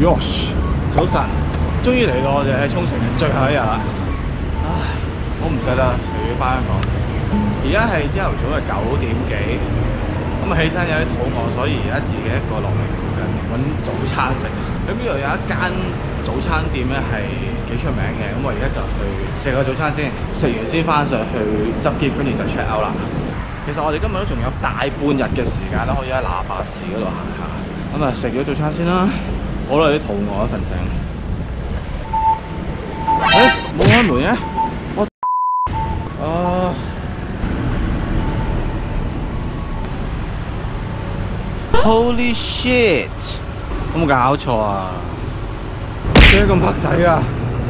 Yosh， 早晨，終於嚟到我哋喺沖繩嘅最後一日啦。唉，好唔捨得，又要翻香港。而家係朝頭早嘅9點幾，咁啊起身有啲肚餓，所以而家自己一個落嚟附近揾早餐食。咁呢度有一間早餐店咧係幾出名嘅，咁我而家就去食個早餐先，食完先翻上去執篋，跟住就 check out 啦。其實我哋今日都仲有大半日嘅時間啦，可以喺那霸市嗰度行下。咁啊食咗早餐先啦，好啦，有啲肚餓一份醒。冇開門嘅，Holy shit！ 有冇搞錯啊？點解咁白仔啊？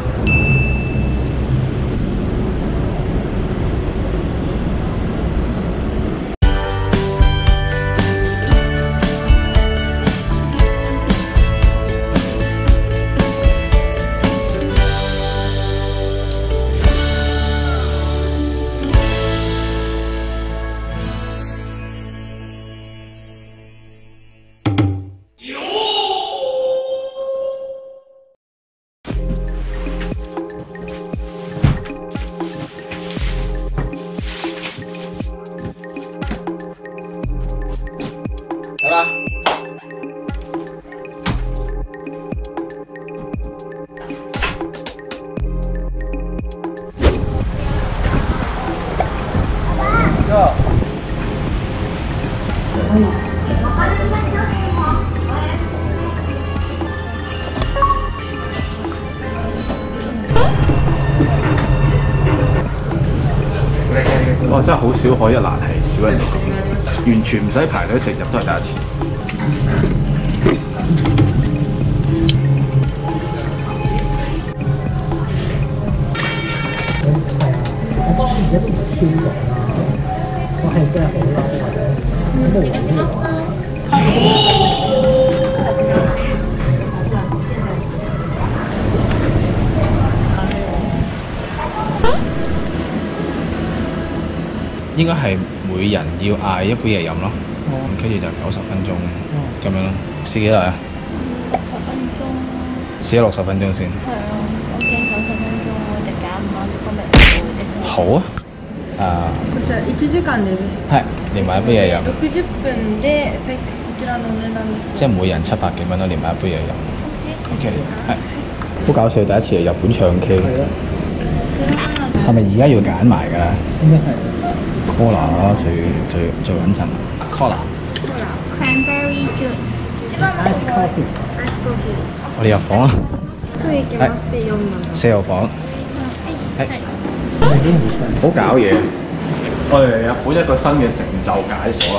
好啦，哇！真係好少可一蘭係少人嚟講，完全唔使排隊直入都係第一次。 我當時而家都唔超咗啦，我係真係好嬲或者冇嘢。 應該係每人要嗌一杯嘢飲咯，跟住就90分鐘咁樣咯。試幾耐啊？60分鐘。試咗60分鐘先。係啊，我驚90分鐘我哋揀唔啱個名。好啊。 じゃあ1時間でよろしいですか？ 係，連埋一杯嘢飲。 60分でこちらのお値段です。 即係每人700幾蚊咯，連埋一杯嘢飲。OK， 係。好搞笑，第一次嚟日本唱 K。係咪而家要揀埋㗎啦？ 應該係。 Cola 啦，最穩陣。Cola。 Cranberry juice。 Ice coffee。 Ice coffee。 我哋入房啦。 次行きまして4番。 4號房。係。 已經唔錯。 好搞嘢！我哋嚟日本一個新嘅成就解鎖啦。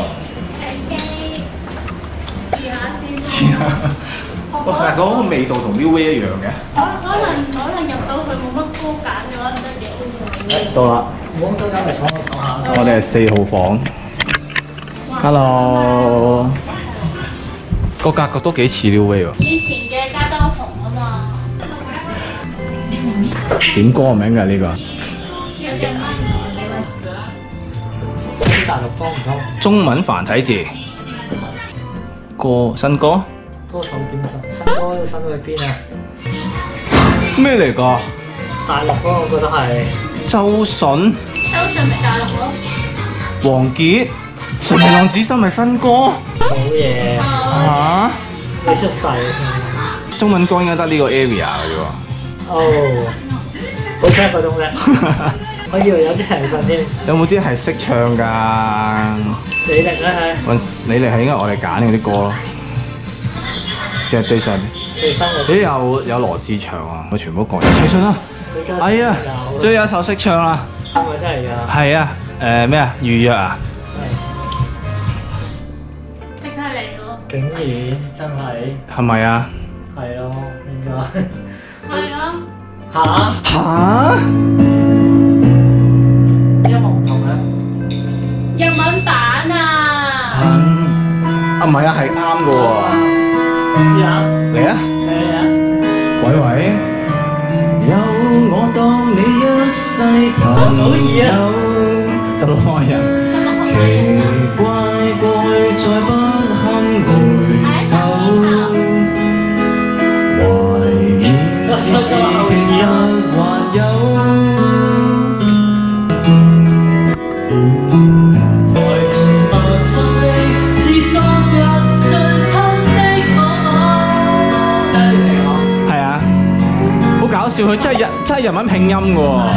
試下。我成日講嗰個味道同 New Way 一樣嘅。 可能入到去冇乜歌揀嘅話，得幾 OK。 到啦。 冇咁多間咪坐我講下。 我哋係4號房。Hello。個格局都幾似 New Way 喎。 以前嘅加多紅啊嘛。 點歌名㗎呢個？ 大陸歌唔多。 中文繁體字。新歌？ 多手點新歌新到去邊啊？ 咩嚟㗎？ 大陸歌我覺得係。 周迅。 周迅咪大陸咯。 王傑。神秘浪子心係新歌。 好嘢。 嚇？ 你出世。 中文歌應該得呢個 area 嘅啫喎。 哦，好聽嗰種啫。我以為有啲成分添。有冇啲係識唱㗎？ 李力咧係。 李力係應該我哋揀嗰啲歌咯。定係對上？ 最新嘅。 咦有羅志祥啊！我全部講齊信啦。係啊，終於有一首識唱啦。 係咪真係㗎？ 係啊，咩啊？預約啊？ 即刻嚟咯！ 竟然真係。 係咪啊？ 係咯，應該。 係咯。 嚇？ 音樂唔同咧。 日文版啊！ 唔係啊，係啱嘅喎。 試下。 嚟啊！ 嚟啊！ 喂。有我當你一世朋友，就愛人。奇怪怪再不堪回首。 真係日文拼音嘅喎。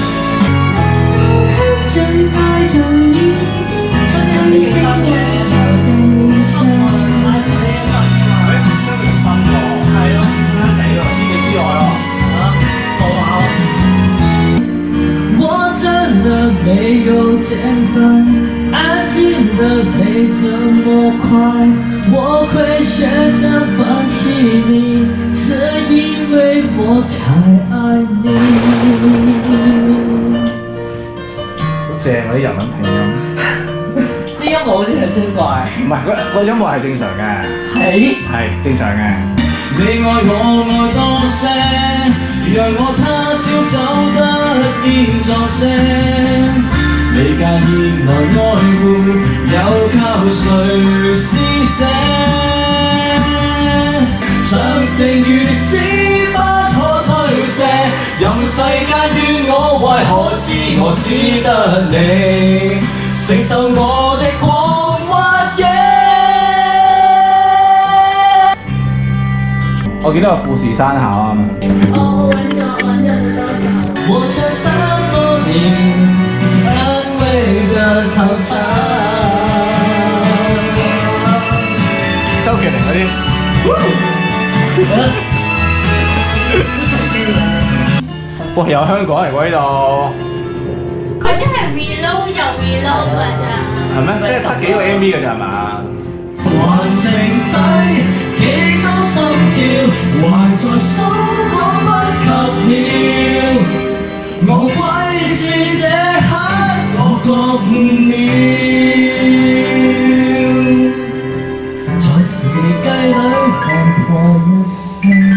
没有天分，安静的没这么快，我会选择放弃你，是因为我太爱你。 好正嗰啲日文拼音， 啲音樂好似係清怪， 唔係個音樂係正常嘅，係正常嘅。 你愛我愛多些，讓我他朝走得現狀些。你介意來愛護，又靠誰施捨？長情如此不可推卸，任世間怨我，為何知我只得你承受我的狂或野。 我見到個富士山考啊嘛。 我揾咗好多條。 我想當多年安慰的淘汰。 周杰倫嗰啲。哇！有香港人喎呢度。 佢真係 reload 又 reload 㗎咋。 係咩？即係得幾個 MV 㗎咋係嘛？ 還剩低幾多心跳，還在數我不及了。我歸是這刻我覺悟了，在時計裏看破一生。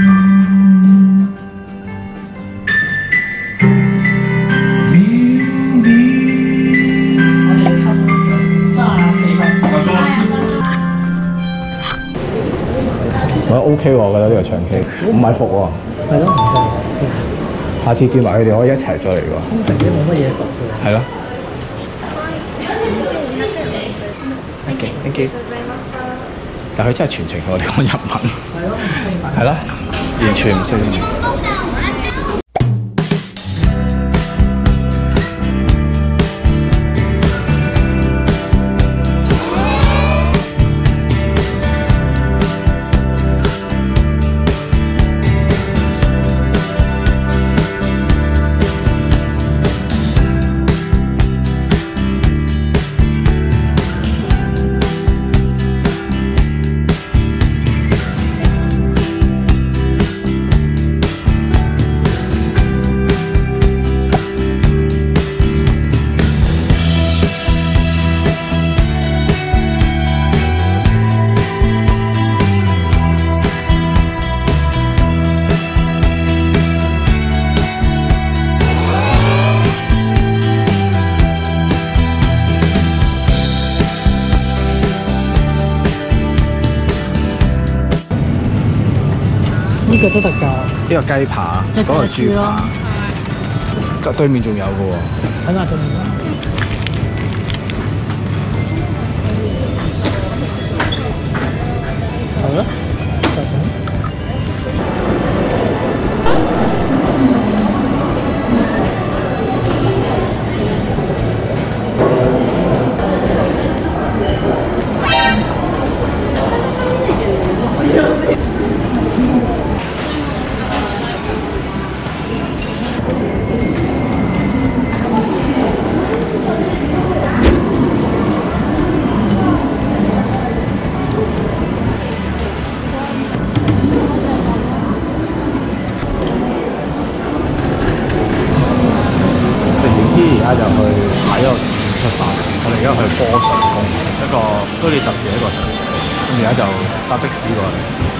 我覺得 OK 喎，我覺得呢個唱 K 唔係服喎。 係咯，唔錯。 下次叫埋佢哋可以一齊再嚟喎。 通常都冇乜嘢服嘅。 係咯。Thank you。但佢真係全程同我哋講日文。 係咯，唔識。 係咯，完全唔識。 呢個都得㗎。 呢個雞扒，嗰個豬扒，對面仲有嘅喎。 睇下對面。係咯，就咁。 而家就去睇個出發，我哋而家去波水宮，一個都幾特別一個城市。咁而家就搭的士過嚟。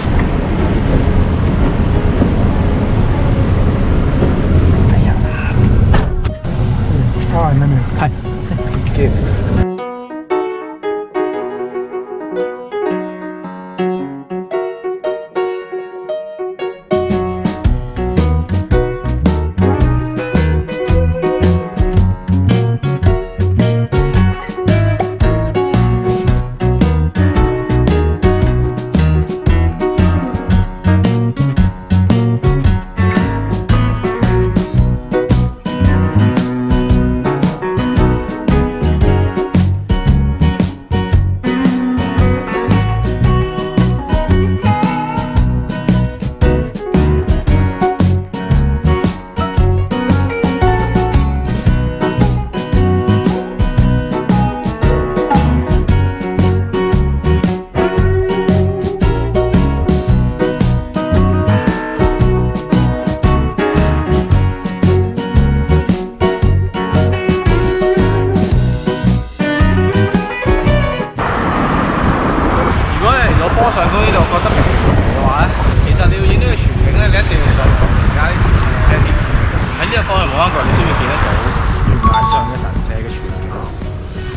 哎呀，交完啦未？係，見。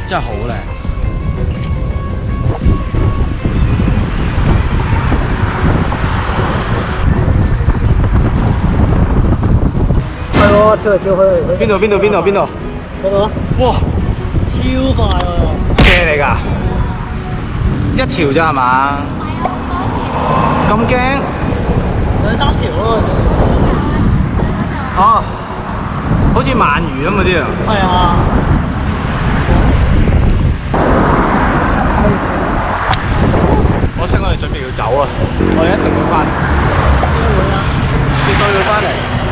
真係好靚。 係喎，跳嚟跳去。 邊度？ 嗰度啊！ 哇！ 超快喎！ 車嚟㗎，一條咋係嘛？咁驚？ 兩三條咯。 哦，好似鰻魚咁嗰啲啊。 係啊。 可惜我哋準備要走啊！我哋一定會翻嚟。 應該會啊。 絕對要翻嚟。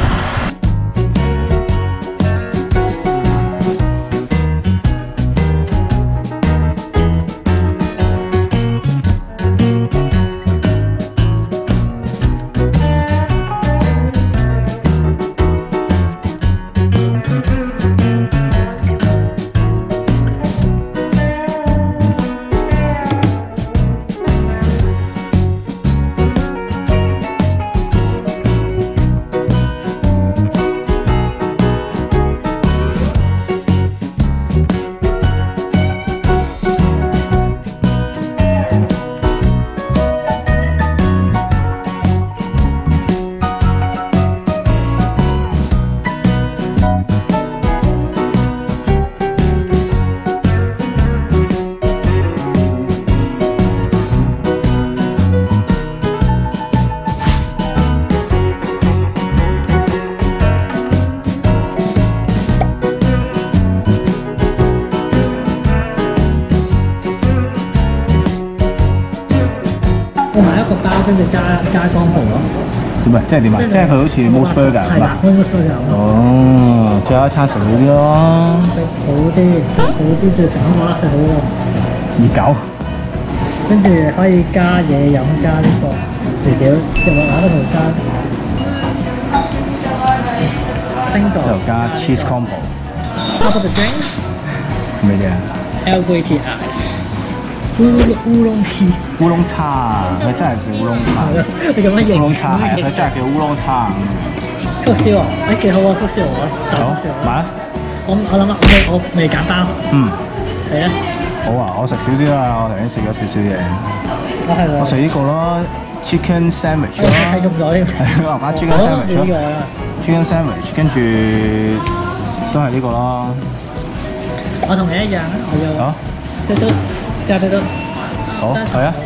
我買一個包，跟住加乾蠔咯。 點啊？即係點啊？即係佢好似 Mos Burger 咁啊？ Mos Burger 咁。 哦，最後一餐食好啲咯。 好啲最平嗰個啦，食好喎。 熱狗。 跟住可以加嘢飲，加呢個薯條，即係我打得同加星座。 之後加 cheese combo。 Top of the drinks。 咩嘢啊 ？LVT ice。烏龍皮。 烏龍茶，佢真係叫烏龍茶。 你咁樣形容？ 烏龍茶係啊，佢真係叫烏龍茶。 福燒啊！幾好啊！福燒我就福燒。 買啊！ 我諗啊，我未揀包。 嗯。 你咧？ 好啊！我食少啲啦，我頭先食咗少少嘢。我食呢個咯 ，chicken sandwich 咯。 睇中咗添。 係啊，買 chicken sandwich 咯。chicken sandwich 跟住都係呢個咯。 我同你一樣啊，我要。 好。 都加都。 好，係啊。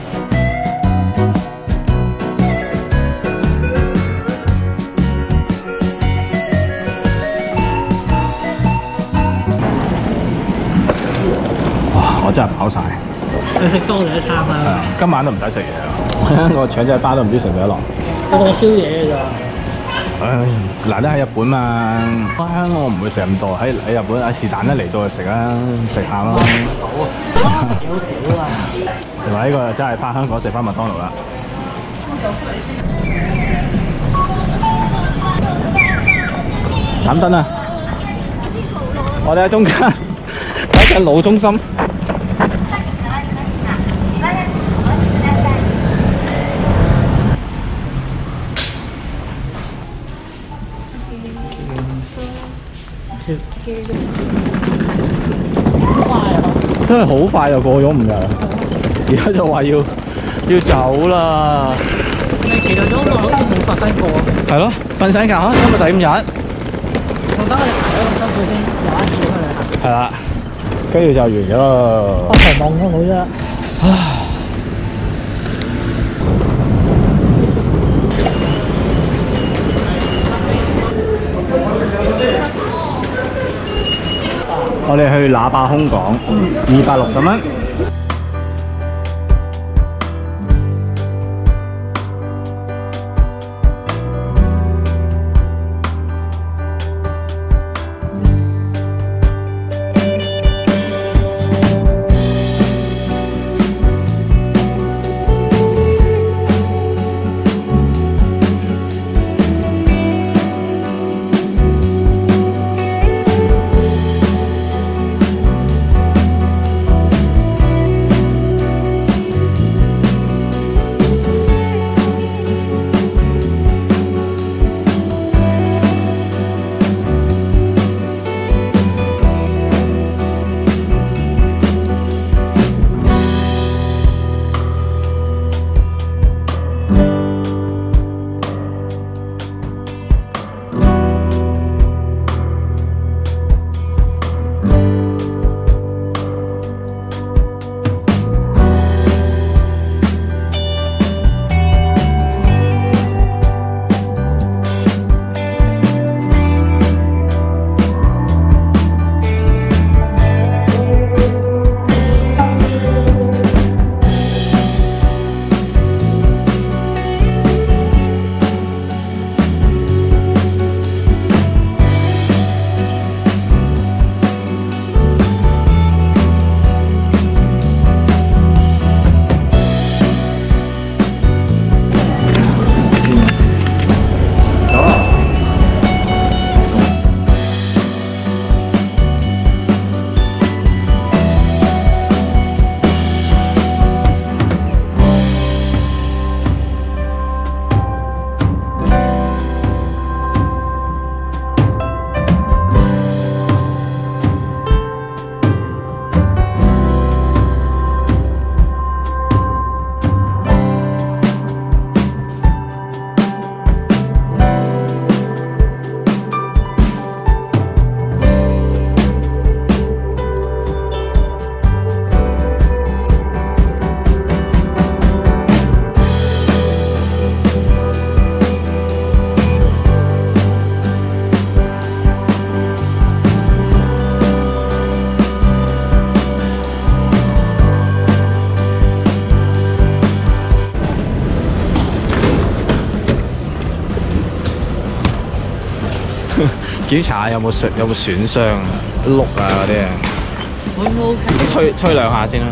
哇！我真係飽晒。 你食多咗一餐啦。 今晚都唔使食嘢啦。我腸仔包都唔知食唔食得落。 我個宵夜嘅咋。 唉，難得喺日本嘛，香港我唔會食咁多，喺日本啊是但一嚟到就食啦，食下咯。 好少啊！ 食埋呢個真係翻香港食翻麥當勞啦。斬燈啊！我哋喺中間睇緊路中心。真係好快就過咗5日啦，而家就話要走啦。 你期待咗好耐，好似冇發生過。 係咯，瞓醒覺啊，今日第5日。 我等我哋排咗咁辛苦先有一次去旅行。 係啦，跟住就完咗咯。 發財夢都冇啫。唉。 我哋去喇叭空港，260蚊。 檢查下有冇損傷、碌啊嗰啲啊。推兩下先啦。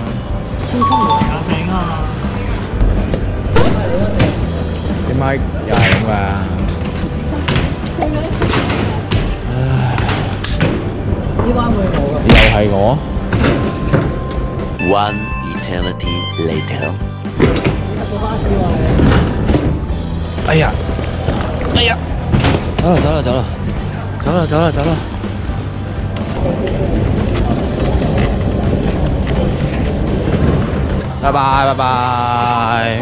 啲咪又係咁㗎。又係我。 One eternity later。 哎呀！哎呀！走啦走啦走啦！走啦走啦走啦！拜拜拜拜！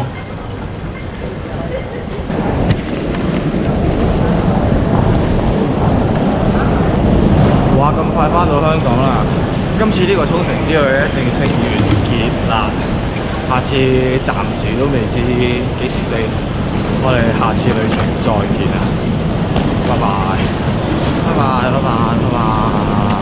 哇！咁快返到香港啦！今次呢個沖繩之旅咧正式完結啦，下次暫時都未知幾時飛，我哋下次旅程再見啦，拜拜，拜拜，拜拜，拜拜。